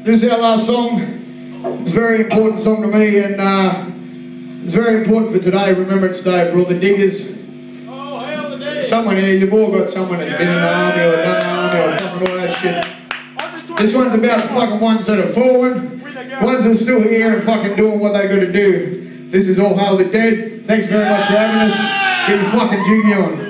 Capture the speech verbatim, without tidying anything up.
This is our last song. It's a very important song to me, and uh, it's very important for today, Remembrance Day, for all the diggers. Oh, hell the day. Someone here, you've all got someone that's been in the army or done the army or fucking all that shit. This one's about the fucking ones that have fallen, ones that are still here and fucking doing what they got to do. This is All Hail the Dead. Thanks very much for having us. Keep your fucking jiggy on.